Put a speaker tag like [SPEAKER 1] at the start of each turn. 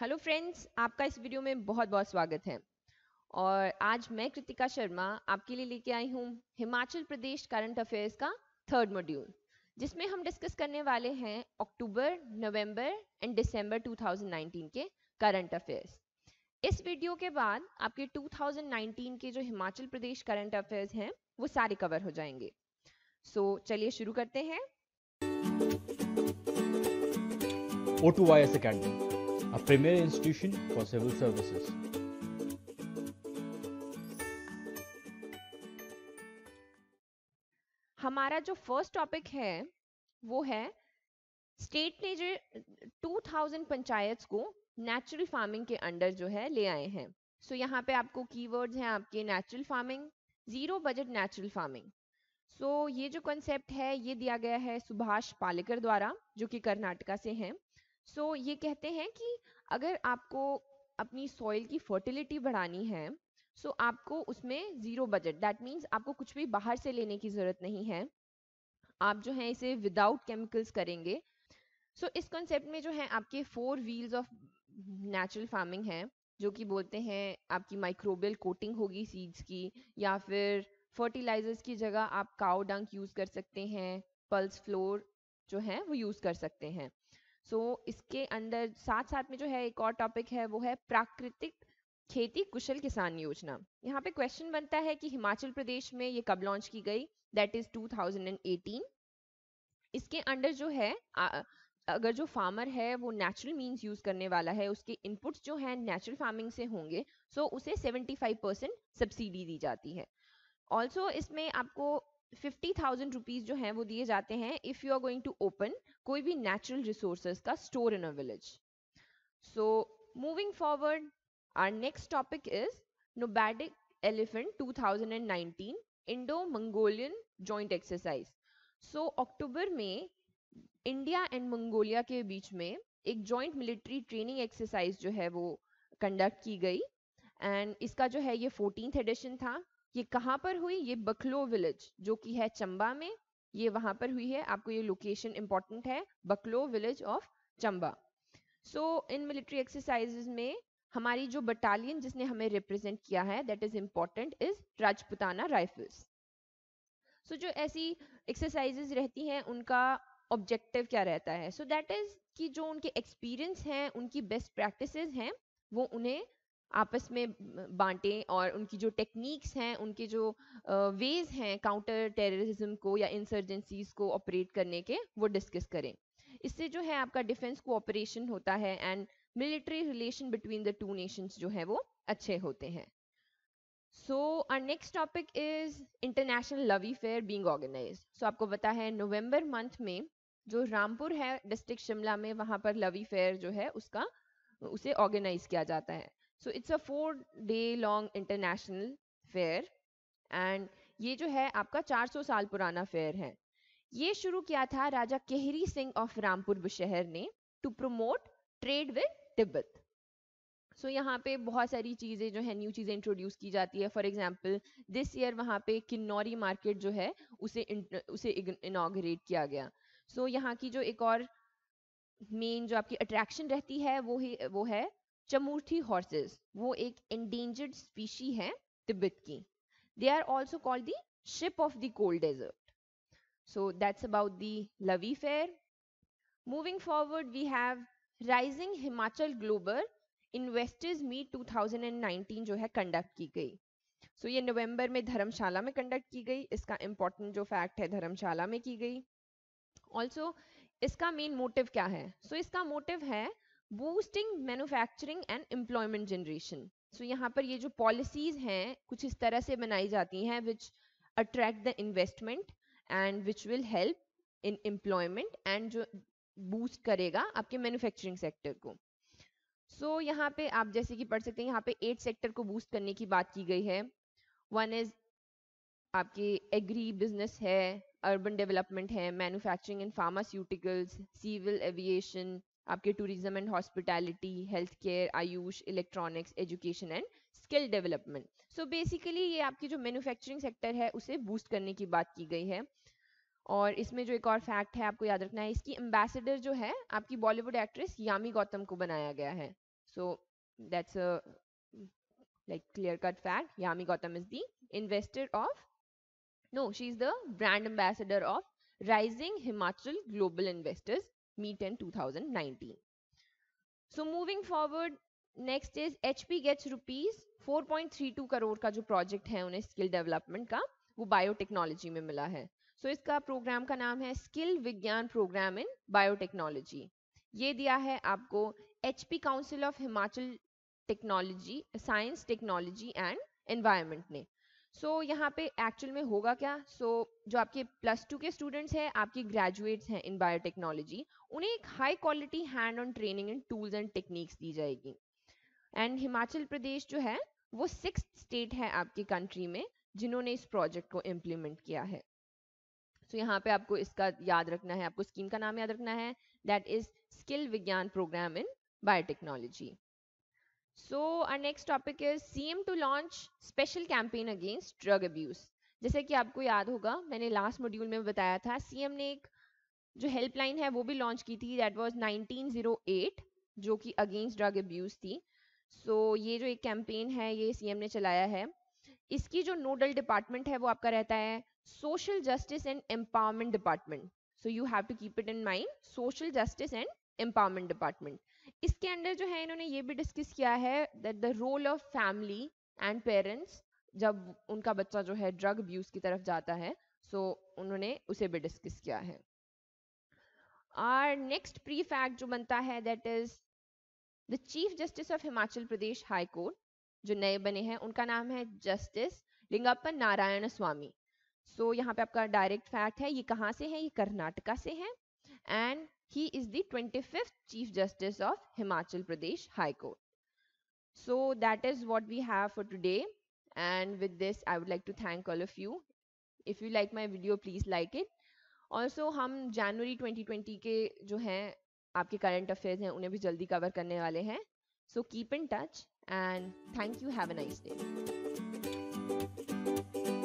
[SPEAKER 1] Hello friends, आपका इस video में बहुत बहुत स्वागत है। और आज मैं कृतिका शर्मा आपके लिए लेके आई हूँ हिमाचल प्रदेश करंट अफेयर्स का थर्ड मॉड्यूल, जिसमें हम डिस्कस करने वाले हैं अक्टूबर, नवंबर एंड दिसंबर 2019 के करंट अफेयर्स। इस वीडियो के बाद आपके 2019 के जो हिमाचल प्रदेश करंट अफेयर्स हैं वो सारे कवर हो जाएंगे। चलिए शुरू करते हैं।
[SPEAKER 2] O2YS Academy, a premier institution for civil services.
[SPEAKER 1] हमारा जो फर्स्ट टॉपिक है वो है स्टेट ने जो 2000 पंचायत को नेचुरल फार्मिंग के अंडर जो है ले आए हैं। यहाँ पे आपको कीवर्ड्स हैं आपके natural farming, zero budget natural farming. ये जो कॉन्सेप्ट है ये दिया गया है सुभाष पालेकर द्वारा, जो कि कर्नाटका से हैं। ये कहते हैं कि अगर आपको अपनी सॉइल की फर्टिलिटी बढ़ानी है आपको उसमें जीरो बजट, दैट मीन्स आपको कुछ भी बाहर से लेने की जरूरत नहीं है, आप जो है इसे विदाउट केमिकल्स करेंगे। इस कॉन्सेप्ट में जो है आपके 4 व्हील्स ऑफ नेचुरल फार्मिंग है, जो कि बोलते हैं आपकी माइक्रोबियल कोटिंग होगी सीड्स की, या फिर फर्टिलाइजर्स की जगह आप काउ डंक यूज कर सकते हैं, पल्स फ्लोर जो है वो यूज कर सकते हैं। इसके अंदर साथ साथ में जो है एक और टॉपिक है वो है प्राकृतिक खेती कुशल किसान योजना। यहाँ पे क्वेश्चन बनता है कि हिमाचल प्रदेश में ये कब लॉन्च की गई, दैट इज 2018। इसके अंडर जो है अगर जो फार्मर है वो नेचुरल मीन्स यूज करने वाला है, उसके इनपुट्स जो है नेचुरल फार्मिंग से होंगे, उसे 75% सब्सिडी दी जाती है। ऑल्सो इसमें आपको 50,000 रुपीज जो है वो दिए जाते हैं if you are going to open कोई भी नेचुरल रिसोर्सेज का store in a village. Moving forward, our next topic is nomadic elephant 2019 Indo Mongolian joint exercise. October में इंडिया एंड मंगोलिया के बीच में एक जॉइंट मिलिट्री ट्रेनिंग एक्सरसाइज जो है वो कंडक्ट की गई, एंड इसका जो है ये 14th एडिशन था। ये कहाँ पर हुई? ये बकलो विलेज जो कि है चंबा में, ये वहां पर हुई है। आपको ये लोकेशन इंपॉर्टेंट है, बकलो विलेज ऑफ चंबा। इन मिलिट्री एक्सरसाइजेज में हमारी जो बटालियन जिसने हमें रिप्रेजेंट किया है, that is important, is Rajputana rifles. जो ऐसी एक्सरसाइजेज रहती हैं उनका ऑब्जेक्टिव क्या रहता है? दैट इज कि जो उनके एक्सपीरियंस हैं, उनकी बेस्ट प्रैक्टिसेस हैं, वो उन्हें आपस में बांटें, और उनकी जो टेक्निक्स हैं, उनके जो वेज हैं काउंटर टेररिज्म को या इंसर्जेंसीज को ऑपरेट करने के, वो डिस्कस करें। इससे जो है आपका डिफेंस कोऑपरेशन होता है and military relation between the two nations जो है वो अच्छे होते हैं। our next topic is international Lavi fair being organized. आपको पता है नवंबर मंथ में जो रामपुर है डिस्ट्रिक्ट शिमला में, वहां पर लवी फेयर जो है उसे ऑर्गेनाइज किया जाता है। It's a 4 day long international fair, and ये जो है आपका 400 साल पुराना फेयर है। ये शुरू किया था राजा केहरी सिंह ऑफ रामपुर बुशहर ने to promote trade with Tibet. यहाँ पे बहुत सारी चीज़ें जो है न्यू चीज़ें इंट्रोड्यूस की जाती है। फॉर एग्जांपल दिस ईयर वहाँ पे किन्नौरी मार्केट जो है उसे इनॉग्रेट किया गया। यहाँ की जो एक और मेन जो आपकी अट्रैक्शन रहती है वो है चमूर्थी हॉर्सेस। वो एक एंडेंजर्ड स्पीशी है तिब्बत की। They are also called the ship of the cold desert. That's about the Lavi fair. Moving forward we have rising Himachal global investors meet 2019 जो है कंडक्ट की गई। ये नवंबर में धर्मशाला में कंडक्ट की गई। इसका इंपॉर्टेंट जो फैक्ट है, धर्मशाला में की गई। ऑल्सो इसका मेन मोटिव क्या है? इसका मोटिव है boosting manufacturing and employment generation. यहाँ पर ये जो पॉलिसीज हैं कुछ इस तरह से बनाई जाती हैं which attract the investment and which will help in employment, and जो बूस्ट करेगा आपके मैन्युफैक्चरिंग सेक्टर को। यहाँ पे आप जैसे कि पढ़ सकते हैं, यहाँ पे 8 सेक्टर को बूस्ट करने की बात की गई है। वन इज आपके एग्री बिजनेस है, अर्बन डेवलपमेंट है, manufacturing and pharmaceuticals, civil aviation, आपके tourism and hospitality, health care, AYUSH, electronics, education and skill development. Basically ये आपकी जो मैन्युफैक्चरिंग सेक्टर है उसे बूस्ट करने की बात की गई है। और इसमें जो एक और फैक्ट है आपको याद रखना है, इसकी एम्बेसडर जो है आपकी बॉलीवुड एक्ट्रेस यामी गौतम को बनाया गया है। So that's a like clear cut fact. Yami Gautam is the investor of, no, she's the brand ambassador of Rising Himachal Global Investors Meet in 2019. So moving forward, next is HP gets rupees 4.32 crore का जो project है उन्हें skill development का, वो biotechnology में मिला है. सो इसका प्रोग्राम का नाम है skill Vigyan programme in biotechnology. ये दिया है आपको HP council of Himachal technology, science technology and environment ने. यहाँ पे एक्चुअल में होगा क्या. जो आपके +2 के स्टूडेंट्स हैं, आपके ग्रेजुएट्स हैं इन बायोटेक्नोलॉजी, उन्हें एक high quality hand on training in tools and techniques दी जाएगी. एंड हिमाचल प्रदेश जो है वो 6th स्टेट है आपकी कंट्री में जिन्होंने इस प्रोजेक्ट को इम्प्लीमेंट किया है. यहाँ पे आपको इसका याद रखना है, आपको स्कीम का नाम याद रखना है, that is skill Vigyan programme in biotechnology. So our next topic is CM to launch special campaign against drug abuse. जैसे कि आपको याद होगा, मैंने लास्ट मॉड्यूल में बताया था, सीएम ने एक जो हेल्पलाइन है वो भी लॉन्च की थी, दैट वाज 1908, जो कि अगेंस्ट ड्रग अब्यूज थी. ये जो एक कैंपेन है ये सीएम ने चलाया है. इसकी जो नोडल डिपार्टमेंट है वो आपका रहता है social justice and empowerment department. You have to keep it in mind, social justice and empowerment department. इसके अंदर जो है इन्होंने ये भी डिस्कस किया है that the role of family and parents जब उनका बच्चा जो है ड्रग अब्यूज की तरफ जाता है, उन्होंने उसे भी डिस्कस किया है. आर नेक्स्ट प्री फैक्ट जो बनता है that is the chief justice of Himachal Pradesh high court जो नए बने हैं उनका नाम है जस्टिस लिंगप्पन नारायण स्वामी. यहाँ पे आपका डायरेक्ट फैक्ट है, ये कहाँ से है, ये कर्नाटका से है and he is the 25th chief justice of Himachal Pradesh High Court. So that is what we have for today, and with this I would like to thank all of you. If you like my video please like it. Also हम January 2020 के जो हैं आपके current affairs हैं उन्हें भी जल्दी cover करने वाले हैं. So keep in touch and thank you, have a nice day.